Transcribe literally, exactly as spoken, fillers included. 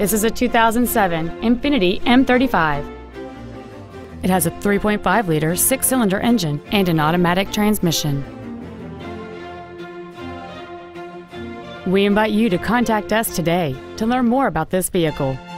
This is a two thousand seven Infiniti M thirty-five. It has a three point five liter six-cylinder engine and an automatic transmission. We invite you to contact us today to learn more about this vehicle.